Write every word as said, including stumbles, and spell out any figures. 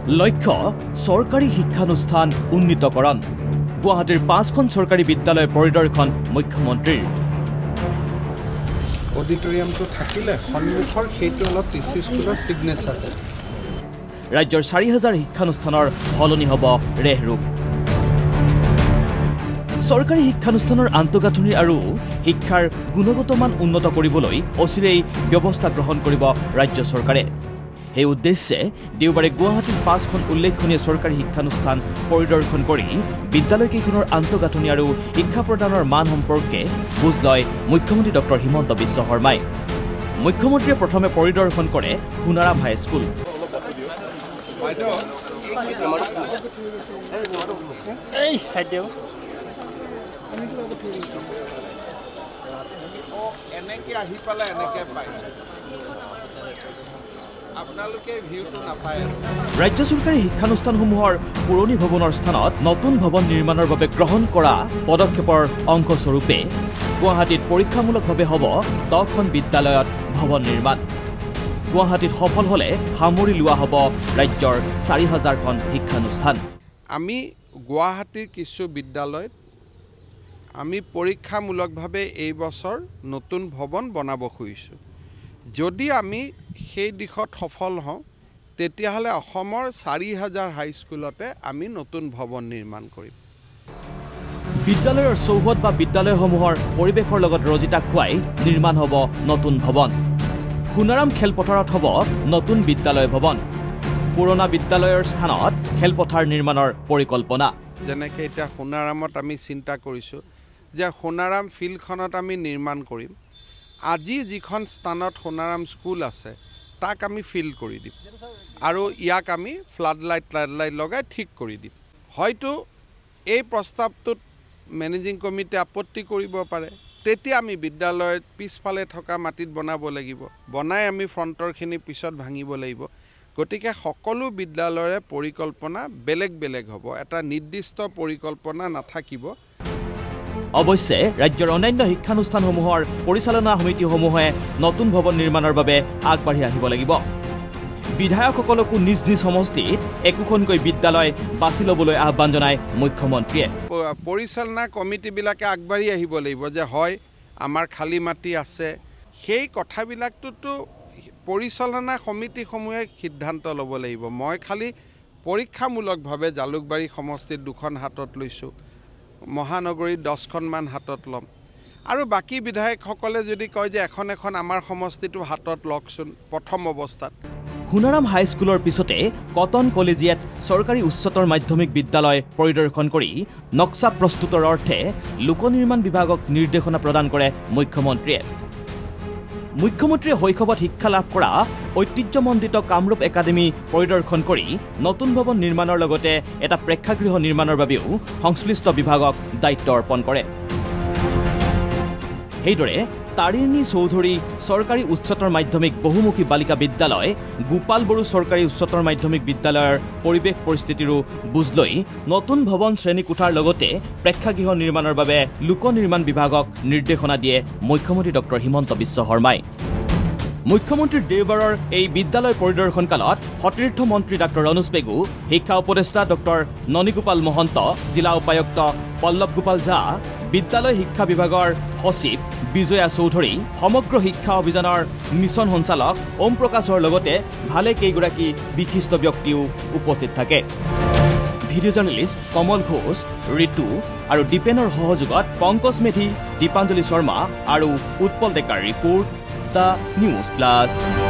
লক্ষ্য চৰকাৰী শিক্ষানুষ্ঠান উন্নীতকৰণ গুৱাহাটীৰ পাঁচখন চৰকাৰী বিদ্যালয় পৰিদৰ্শন মুখ্যমন্ত্ৰীৰ অডিটৰিয়ামটো থাকিলে সন্মুখৰ সেইটো অলপ টিচি স্কুলৰ সিগনেচাৰ ৰাজ্যৰ চাৰি হাজাৰ শিক্ষানুষ্ঠানৰ সলনি হ'ব ৰেহৰূপ চৰকাৰী শিক্ষানুষ্ঠানৰ আন্তঃগাঁথনি আৰু শিক্ষাৰ গুণগত মান উন্নত কৰিবলৈ অচিৰেই ব্যৱস্থা গ্ৰহণ কৰিব ৰাজ্য চৰকাৰে এই উদ্দেশ্যে দেওবাৰে গুৱাহাটীৰ পাঁচখন উল্লেখনীয় চৰকাৰী শিক্ষানুষ্ঠান পৰিদৰ্শন কৰি বিদ্যালয়কেইখনৰ আন্তঃগাঁথনি আৰু শিক্ষা প্ৰদানৰ মান সম্পৰ্কে বুজ লয় মুখ্যমন্ত্ৰী ডক্টৰ হিমন্ত বিশ্ব শৰ্মাই মুখ্যমন্ত্ৰীয়ে প্ৰথমে পৰিদৰ্শন কৰে সোণাৰাম হাইস্কুল এনেকে আহি পালে এনেকে পায় আপোনালোকে ভিউটো নাপায় ৰাজ্য চৰকাৰী শিক্ষানুষ্ঠানসমূহৰ পুৰণি ভৱনৰ স্থানত নতুন ভৱন নিৰ্মাণৰ বাবে গ্ৰহণ কৰা পদক্ষেপৰ অংশস্বৰূপে গুৱাহাটীত পৰীক্ষামূলকভাৱে হ'ব দহখন বিদ্যালয়ত ভৱন নিৰ্মাণ গুৱাহাটীত সফল হ'লে সামৰি লোৱা হ'ব ৰাজ্যৰ চাৰি হাজাৰখন শিক্ষানুষ্ঠান আমি গুৱাহাটীৰ কিছু বিদ্যালয়ত আমি পৰীক্ষামূলকভাৱে এই বছৰ নতুন ভৱন বনাব খুজিছোঁ যদি আমি সেই দিশত সফল হওঁ তেতিয়াহ'লে অসমৰ চাৰি হাজাৰ হাইস্কুলতে আমি নতুন ভৱন নিৰ্মাণ কৰিম বিদ্যালয়ৰ চৌহদ বা বিদ্যালয়সমূহৰ পৰিৱেশৰ লগত ৰজিতা খুৱাই নিৰ্মাণ হ'ব নতুন ভৱন সোণাৰাম খেলপথাৰত হ'ব নতুন বিদ্যালয় ভৱন পুৰণা বিদ্যালয়ৰ স্থানত খেলপথাৰ নিৰ্মাণৰ পৰিকল্পনা যেনেকৈ এতিয়া সোণাৰামত আমি চিন্তা কৰিছোঁ যে সোণাৰাম ফিল্ডখনত আমি নিৰ্মাণ কৰিম আজি যিখন স্থানত সোণাৰাম স্কুল আছে তাক আমি ফিল কৰি দিম আৰু ইয়াক আমি ফ্লাড লাইট ফ্লাড লাইট লগাই ঠিক কৰি দিম হয়তো এই প্ৰস্তাৱটোত মেনেজিং কমিটি আপত্তি কৰিব পাৰে তেতিয়া আমি বিদ্যালয়ৰ পিছফালে থকা মাটিত বনাব লাগিব বনাই আমি ফ্ৰণ্টৰখিনি পিছত ভাঙিব লাগিব গতিকে সকলো বিদ্যালয়ৰে পৰিকল্পনা বেলেগ বেলেগ হ'ব এটা নিৰ্দিষ্ট পৰিকল্পনা নাথাকিব অৱশ্যে ৰাজ্যৰ অন্যান্য শিক্ষানুষ্ঠানসমূহৰ পৰিচালনা সমিতিসমূহে নতুন ভৱন নিৰ্মাণৰ বাবে আগবাঢ়ি আহিব লাগিব বিধায়কসকলকো নিজ নিজ সমষ্টিত একোখনকৈ বিদ্যালয় বাছি ল'বলৈ আহ্বান জনায় মুখ্যমন্ত্ৰীয়ে পৰিচালনা কমিটিবিলাকে আগবাঢ়ি আহিব লাগিব যে হয় আমাৰ খালী মাটি আছে সেই কথাবিলাকটোতো পৰিচালনা সমিতিসমূহে সিদ্ধান্ত ল'ব লাগিব মই খালি পৰীক্ষামূলকভাৱে জালুকবাৰী সমষ্টিত দুখন হাতত লৈছোঁ মহানগৰীত দহখনমান হাতত ল'ম আৰু বাকী বিধায়কসকলে যদি কয় যে এখন এখন আমাৰ সমষ্টিটো হাতত লওকচোন প্ৰথম অৱস্থাত সোণাৰাম হাইস্কুলৰ পিছতে কটন কলেজিয়েট চৰকাৰী উচ্চতৰ মাধ্যমিক বিদ্যালয় পৰিদৰ্শন কৰি নক্সা প্ৰস্তুতৰ অৰ্থে লোক নিৰ্মাণ বিভাগক নিৰ্দেশনা প্ৰদান কৰে মুখ্যমন্ত্ৰীয়ে মুখ্যমন্ত্ৰীয়ে শৈশৱত শিক্ষা লাভ কৰা ঐতিহ্যমণ্ডিত কামৰূপ একাডেমী পৰিদৰ্শন কৰি নতুন ভৱন নিৰ্মাণৰ লগতে এটা প্ৰেক্ষাগৃহ নিৰ্মাণৰ বাবেও সংশ্লিষ্ট বিভাগক দায়িত্ব অৰ্পণ কৰে সেইদৰে তাৰিণী চৌধুৰী চৰকাৰী উচ্চতৰ মাধ্যমিক বহুমুখী বালিকা বিদ্যালয় গোপাল বড়ো চৰকাৰী উচ্চতৰ মাধ্যমিক বিদ্যালয়ৰ পৰিৱেশ পৰিস্থিতিৰো বুজ লৈ নতুন ভৱন শ্ৰেণীকোঠাৰ লগতে প্ৰেক্ষাগৃহ নিৰ্মাণৰ বাবে লোক নিৰ্মাণ বিভাগক নিৰ্দেশনা দিয়ে মুখ্যমন্ত্ৰী ডক্টৰ হিমন্ত বিশ্ব শৰ্মাই মুখ্যমন্ত্ৰীৰ দেওবাৰৰ এই বিদ্যালয় পৰিদৰ্শন কালত সতীৰ্থ মন্ত্ৰী ডাক্তৰ অনুজ পেগু শিক্ষা উপদেষ্টা ডক্টৰ ননীগোপাল মহন্ত জিলা উপায়ুক্ত পল্লৱ গোপাল ঝা বিদ্যালয় শিক্ষা বিভাগৰ সচিব বিজয়া চৌধুৰী সমগ্ৰ শিক্ষা অভিযানৰ মিছন সঞ্চালক ওম প্ৰকাশৰ লগতে ভালে কেইগৰাকী বিশিষ্ট ব্যক্তিও উপস্থিত থাকে ভিডিঅ' জাৰ্নেলিষ্ট কমল ঘোষ ঋতু আৰু দীপেনৰ সহযোগত পংকজ মেধি দীপাঞ্জলি শৰ্মা আৰু উৎপল ডেকাৰ ৰিপৰ্ট দ্য নিউজ প্লাছ।